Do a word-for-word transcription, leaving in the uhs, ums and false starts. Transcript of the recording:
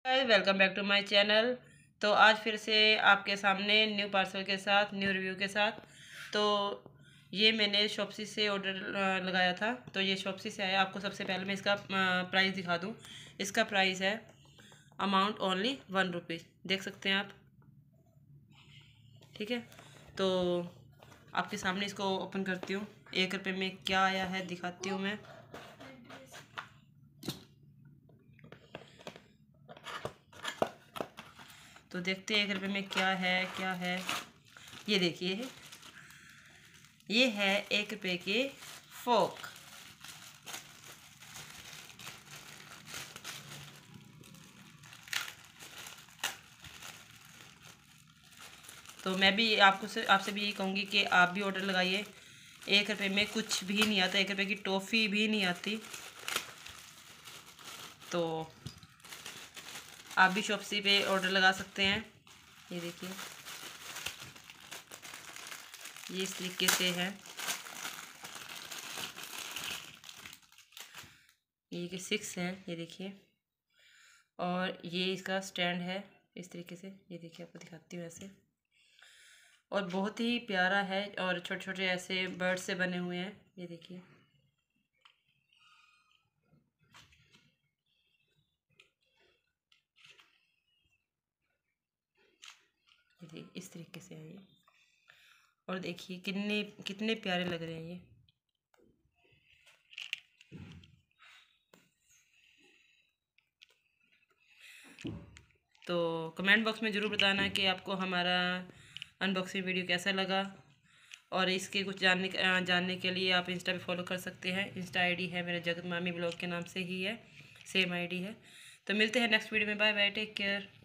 Welcome back to my channel. तो आज फिर से आपके सामने न्यू पार्सल के साथ न्यू रिव्यू के साथ। तो ये मैंने शॉप्सी से ऑर्डर लगाया था। तो ये शॉप्सी से आया। आपको सबसे पहले मैं इसका प्राइस दिखा दूँ। इसका प्राइस है अमाउंट ओनली वन रुपीज़, देख सकते हैं आप। ठीक है, तो आपके सामने इसको ओपन करती हूँ। एक रुपये में क्या आया है दिखाती हूँ मैं। तो देखते हैं एक रुपये में क्या है क्या है। ये देखिए, ये है एक रुपये के फोक। तो मैं भी आपको से आपसे भी यही कहूँगी कि आप भी ऑर्डर लगाइए। एक रुपये में कुछ भी नहीं आता, एक रुपये की टॉफ़ी भी नहीं आती। तो आप भी शॉप्सी पे ऑर्डर लगा सकते हैं। ये देखिए, ये इस तरीके से है। ये कि सिक्स है, ये देखिए। और ये इसका स्टैंड है इस तरीके से। ये देखिए, आपको दिखाती हूँ ऐसे। और बहुत ही प्यारा है और छोटे छोटे ऐसे बर्ड से बने हुए हैं। ये देखिए, ये इस तरीके से है ये। और देखिए कितने कितने प्यारे लग रहे हैं ये। तो कमेंट बॉक्स में ज़रूर बताना कि आपको हमारा अनबॉक्सिंग वीडियो कैसा लगा। और इसके कुछ जानने जानने के लिए आप इंस्टा पे फॉलो कर सकते हैं। इंस्टा आईडी है मेरा जगत मामी ब्लॉग के नाम से ही है, सेम आईडी है। तो मिलते हैं नेक्स्ट वीडियो में। Bye bye, take care.